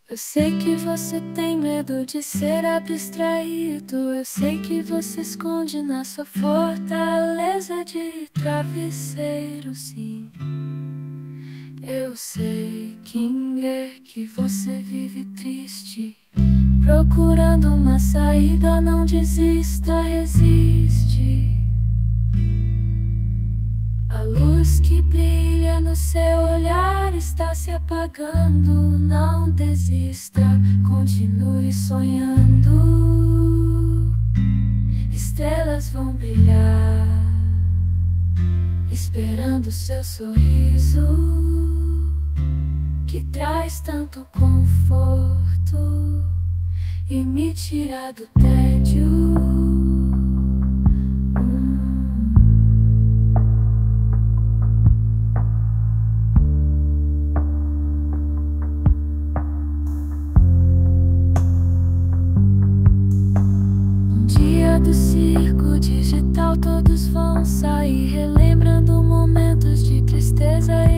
Eu sei que você tem medo de ser abstraído. Eu sei que você esconde na sua fortaleza de travesseiro, sim. Eu sei, Kinger, que você vive triste, procurando uma saída. Não desista, resiste. A luz que brilha no seu olhar está se apagando. Não desista, continue sonhando. Estrelas vão brilhar, esperando seu sorriso, que traz tanto conforto e me tira do tédio. Do circo digital todos vão sair relembrando momentos de tristeza